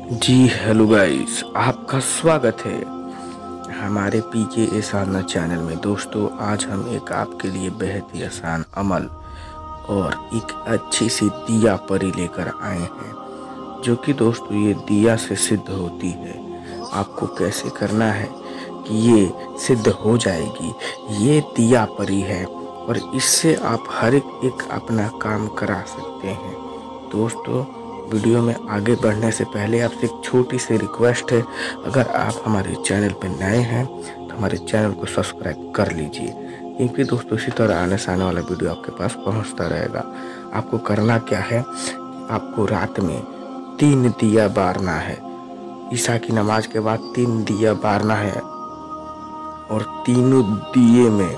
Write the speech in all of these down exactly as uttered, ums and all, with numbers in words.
जी hello guys, आपका स्वागत है हमारे पी के एसाना चैनल में। दोस्तों, आज हम एक आपके लिए बेहद ही आसान अमल और एक अच्छी सी दिया परी लेकर आए हैं, जो कि दोस्तों ये दिया से सिद्ध होती है। आपको कैसे करना है कि ये सिद्ध हो जाएगी। ये दिया परी है और इससे आप हर एक, एक अपना काम करा सकते हैं। दोस्तों, वीडियो में आगे बढ़ने से पहले आपसे एक छोटी सी रिक्वेस्ट है, अगर आप हमारे चैनल पर नए हैं तो हमारे चैनल को सब्सक्राइब कर लीजिए, क्योंकि दोस्तों इसी तरह आने से आने वाला वीडियो आपके पास पहुंचता रहेगा। आपको करना क्या है, आपको रात में तीन दिया बारना है। ईशा की नमाज के बाद तीन दिया बारना है और तीनों दिए में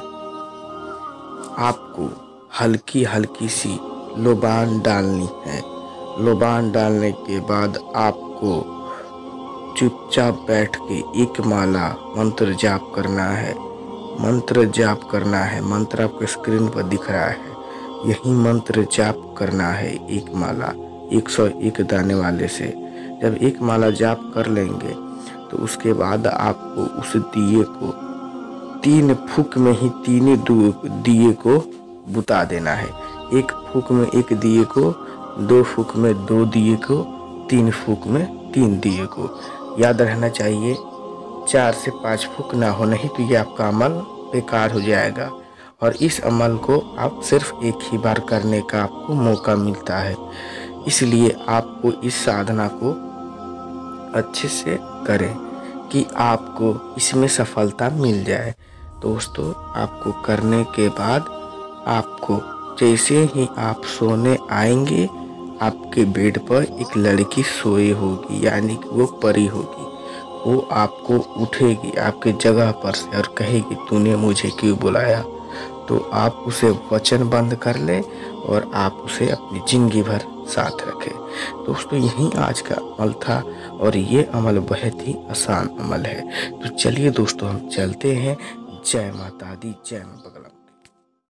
आपको हल्की हल्की सी लोबान डालनी है। लोबान डालने के बाद आपको चुपचाप बैठ के एक माला मंत्र जाप करना है। मंत्र जाप करना है, मंत्र आपको स्क्रीन पर दिख रहा है। यही मंत्र जाप करना है, एक माला एक सौ एक दाने वाले से। जब एक माला जाप कर लेंगे तो उसके बाद आपको उस दिए को तीन फूक में ही तीन दिए को बुता देना है। एक फूक में एक दिए को, दो फूक में दो दिए को, तीन फूक में तीन दिए को। याद रहना चाहिए चार से पाँच फूक ना हो, नहीं तो ये आपका अमल बेकार हो जाएगा। और इस अमल को आप सिर्फ एक ही बार करने का आपको मौका मिलता है, इसलिए आपको इस साधना को अच्छे से करें कि आपको इसमें सफलता मिल जाए। दोस्तों, आपको करने के बाद आपको जैसे ही आप सोने आएंगे, आपके बेड पर एक लड़की सोई होगी, यानी कि वो परी होगी। वो आपको उठेगी आपके जगह पर से और कहेगी, तूने मुझे क्यों बुलाया। तो आप उसे वचन बंद कर ले और आप उसे अपनी जिंदगी भर साथ रखें। दोस्तों, यही आज का अमल था और ये अमल बहुत ही आसान अमल है। तो चलिए दोस्तों, हम चलते हैं। जय माता दी, जय माता।